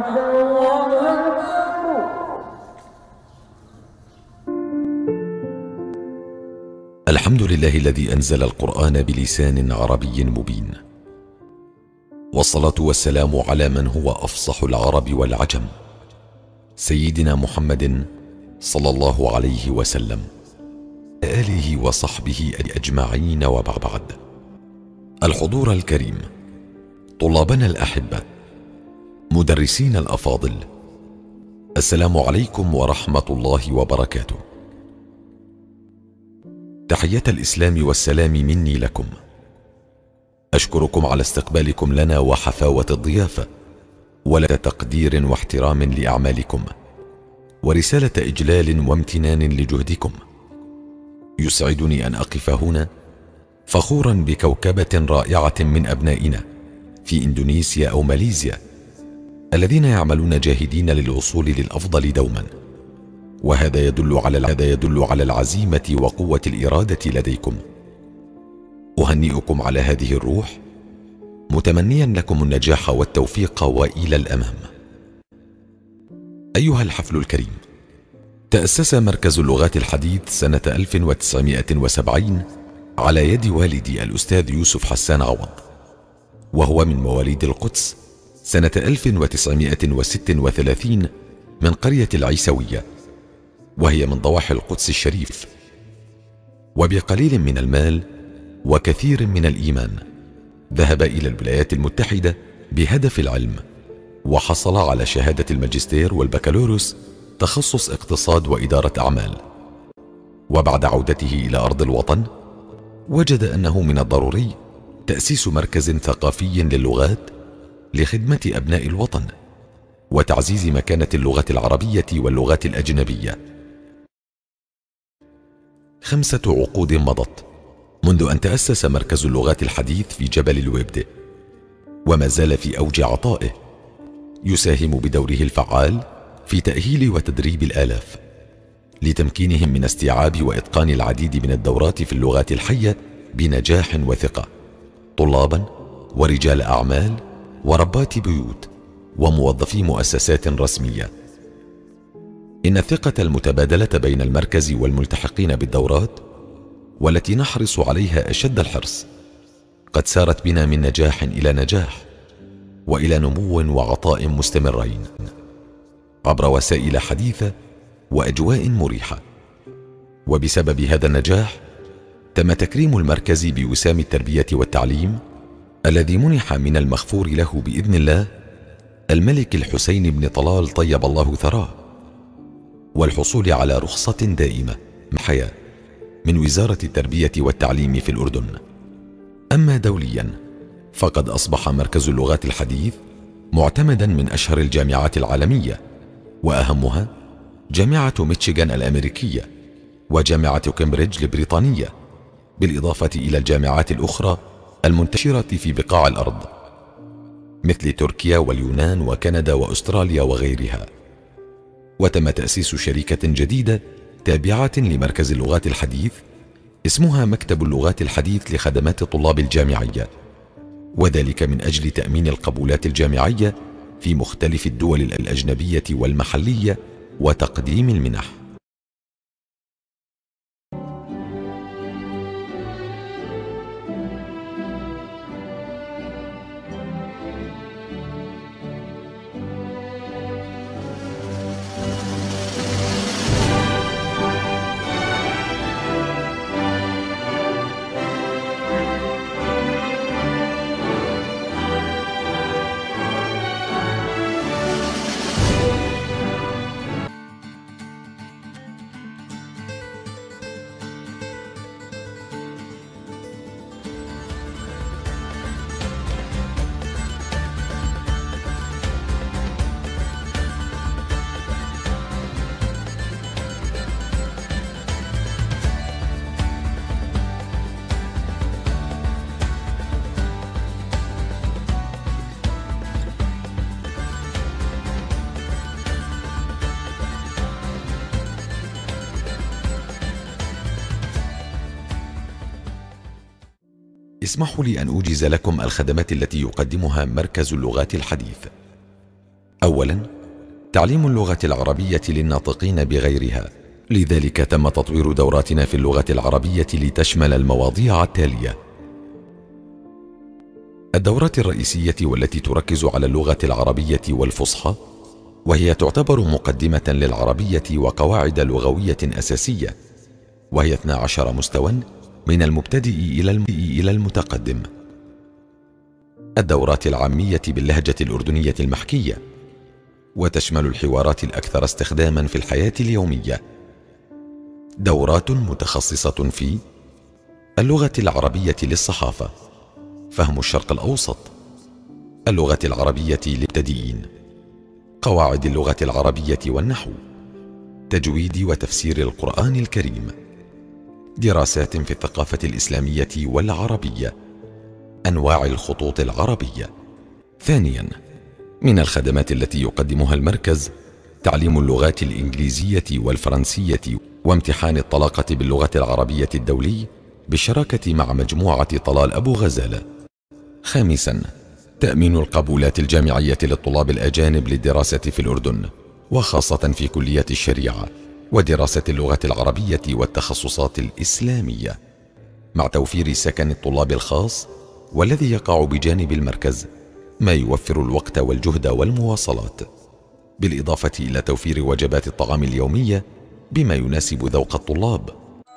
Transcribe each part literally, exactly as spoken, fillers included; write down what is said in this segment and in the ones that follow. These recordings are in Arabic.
الحمد لله الذي أنزل القرآن بلسان عربي مبين، والصلاة والسلام على من هو أفصح العرب والعجم، سيدنا محمد صلى الله عليه وسلم، آله وصحبه أجمعين. وبعد، الحضور الكريم، طلابنا الأحبة، مدرسين الأفاضل، السلام عليكم ورحمة الله وبركاته. تحية الإسلام والسلام مني لكم. أشكركم على استقبالكم لنا وحفاوة الضيافة ولا تقدير واحترام لأعمالكم ورسالة إجلال وامتنان لجهدكم. يسعدني أن أقف هنا فخورا بكوكبة رائعة من أبنائنا في إندونيسيا أو ماليزيا، الذين يعملون جاهدين للوصول للأفضل دوما، وهذا يدل على هذا يدل على العزيمة وقوة الإرادة لديكم. أهنئكم على هذه الروح، متمنيا لكم النجاح والتوفيق وإلى الأمام. أيها الحفل الكريم، تأسس مركز اللغات الحديث سنة ألف وتسعمائة وسبعين على يد والدي الأستاذ يوسف حسان عوض، وهو من مواليد القدس سنة ألف وتسعمائة وستة وثلاثين من قرية العيسوية، وهي من ضواحي القدس الشريف. وبقليل من المال وكثير من الإيمان ذهب إلى الولايات المتحدة بهدف العلم، وحصل على شهادة الماجستير والبكالوريوس تخصص اقتصاد وإدارة أعمال. وبعد عودته إلى أرض الوطن وجد أنه من الضروري تأسيس مركز ثقافي للغات لخدمة أبناء الوطن وتعزيز مكانة اللغة العربية واللغات الأجنبية. خمسة عقود مضت منذ أن تأسس مركز اللغات الحديث في جبل الويبد، وما زال في أوج عطائه، يساهم بدوره الفعال في تأهيل وتدريب الآلاف لتمكينهم من استيعاب وإتقان العديد من الدورات في اللغات الحية بنجاح وثقة، طلابا ورجال أعمال وربات بيوت وموظفي مؤسسات رسمية. إن الثقة المتبادلة بين المركز والملتحقين بالدورات، والتي نحرص عليها أشد الحرص، قد سارت بنا من نجاح إلى نجاح وإلى نمو وعطاء مستمرين عبر وسائل حديثة وأجواء مريحة. وبسبب هذا النجاح تم تكريم المركز بوسام التربية والتعليم، الذي منح من المغفور له بإذن الله الملك الحسين بن طلال طيب الله ثراه، والحصول على رخصة دائمة محياة من وزارة التربية والتعليم في الأردن. أما دوليا فقد أصبح مركز اللغات الحديث معتمدا من أشهر الجامعات العالمية، وأهمها جامعة ميشيغان الأمريكية وجامعة كامبريدج البريطانية، بالإضافة إلى الجامعات الأخرى المنتشرة في بقاع الأرض مثل تركيا واليونان وكندا وأستراليا وغيرها. وتم تأسيس شركة جديدة تابعة لمركز اللغات الحديث اسمها مكتب اللغات الحديث لخدمات الطلاب الجامعية، وذلك من أجل تأمين القبولات الجامعية في مختلف الدول الأجنبية والمحلية وتقديم المنح. اسمحوا لي أن أوجز لكم الخدمات التي يقدمها مركز اللغات الحديث. أولاً، تعليم اللغة العربية للناطقين بغيرها، لذلك تم تطوير دوراتنا في اللغة العربية لتشمل المواضيع التالية: الدورات الرئيسية والتي تركز على اللغة العربية والفصحى، وهي تعتبر مقدمة للعربية وقواعد لغوية أساسية، وهي اثنا عشر مستوى من المبتدئ إلى المتقدم. الدورات العامية باللهجة الأردنية المحكية، وتشمل الحوارات الأكثر استخداما في الحياة اليومية. دورات متخصصة في اللغة العربية للصحافة، فهم الشرق الأوسط، اللغة العربية للمبتدئين، قواعد اللغة العربية والنحو، تجويد وتفسير القرآن الكريم، دراسات في الثقافة الإسلامية والعربية، أنواع الخطوط العربية. ثانياً، من الخدمات التي يقدمها المركز تعليم اللغات الإنجليزية والفرنسية وامتحان الطلاقة باللغة العربية الدولي بالشراكة مع مجموعة طلال أبو غزالة. خامساً، تأمين القبولات الجامعية للطلاب الأجانب للدراسة في الأردن، وخاصة في كلية الشريعة ودراسة اللغة العربية والتخصصات الإسلامية، مع توفير سكن الطلاب الخاص والذي يقع بجانب المركز، ما يوفر الوقت والجهد والمواصلات، بالإضافة إلى توفير وجبات الطعام اليومية بما يناسب ذوق الطلاب.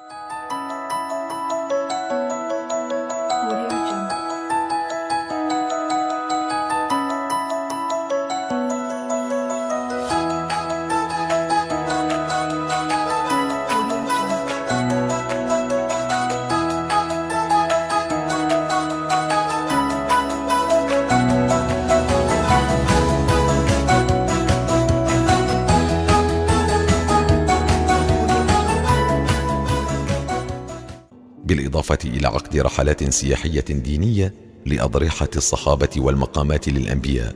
بالإضافة إلى عقد رحلات سياحية دينية لأضرحة الصحابة والمقامات للأنبياء،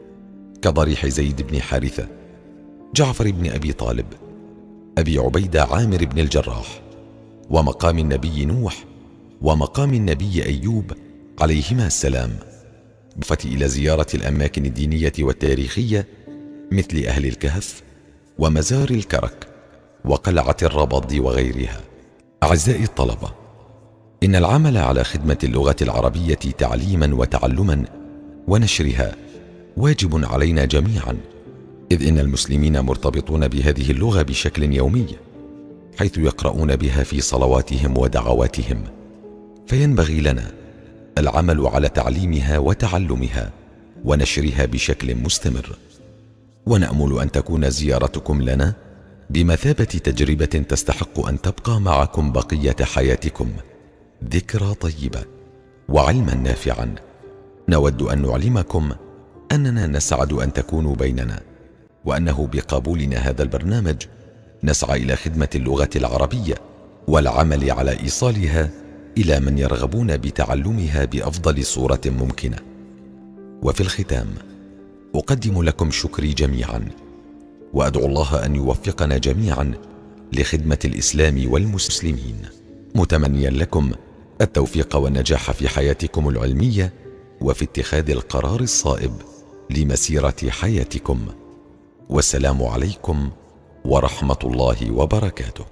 كضريح زيد بن حارثة، جعفر بن أبي طالب، أبي عبيدة عامر بن الجراح، ومقام النبي نوح، ومقام النبي أيوب عليهما السلام، بالإضافة إلى زيارة الأماكن الدينية والتاريخية مثل أهل الكهف ومزار الكرك وقلعة الربض وغيرها. أعزائي الطلبة، إن العمل على خدمة اللغة العربية تعليما وتعلما ونشرها واجب علينا جميعا، إذ إن المسلمين مرتبطون بهذه اللغة بشكل يومي، حيث يقرؤون بها في صلواتهم ودعواتهم، فينبغي لنا العمل على تعليمها وتعلمها ونشرها بشكل مستمر. ونأمل أن تكون زيارتكم لنا بمثابة تجربة تستحق أن تبقى معكم بقية حياتكم ذكرى طيبة وعلما نافعا. نود أن نعلمكم أننا نسعد أن تكونوا بيننا، وأنه بقبولنا هذا البرنامج نسعى إلى خدمة اللغة العربية والعمل على إيصالها إلى من يرغبون بتعلمها بأفضل صورة ممكنة. وفي الختام أقدم لكم شكري جميعا، وأدعو الله أن يوفقنا جميعا لخدمة الإسلام والمسلمين، متمنيا لكم التوفيق والنجاح في حياتكم العلمية وفي اتخاذ القرار الصائب لمسيرة حياتكم. والسلام عليكم ورحمة الله وبركاته.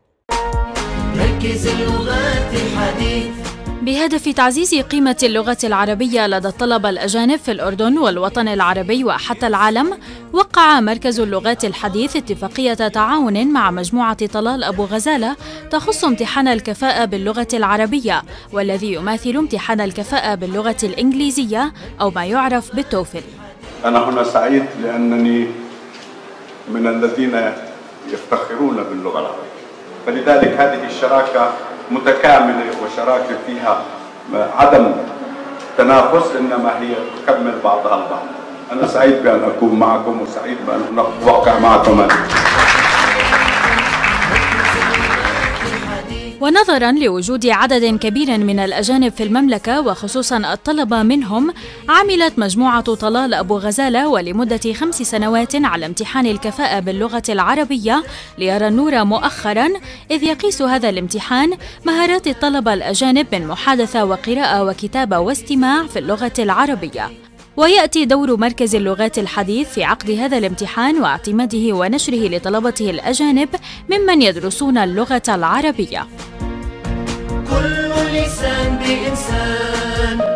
مركز اللغات الحديث بهدف تعزيز قيمة اللغة العربية لدى الطلبة الأجانب في الأردن والوطن العربي وحتى العالم، وقع مركز اللغات الحديث اتفاقية تعاون مع مجموعة طلال أبو غزالة تخص امتحان الكفاءة باللغة العربية، والذي يماثل امتحان الكفاءة باللغة الإنجليزية أو ما يعرف بالتوفل. أنا هنا سعيد لأنني من الذين يفتخرون باللغة العربية، فلذلك هذه الشراكة متكاملة وشراكة فيها عدم تنافس، إنما هي تكمل بعضها البعض. أنا سعيد بأن أكون معكم وسعيد بأن أوقع معكم. ونظراً لوجود عدد كبير من الأجانب في المملكة وخصوصاً الطلبة منهم، عملت مجموعة طلال أبو غزالة ولمدة خمس سنوات على امتحان الكفاءة باللغة العربية ليرى النور مؤخراً، إذ يقيس هذا الامتحان مهارات الطلبة الأجانب من محادثة وقراءة وكتابة واستماع في اللغة العربية. ويأتي دور مركز اللغات الحديث في عقد هذا الامتحان واعتماده ونشره لطلبته الأجانب ممن يدرسون اللغة العربية. كل لسان بإنسان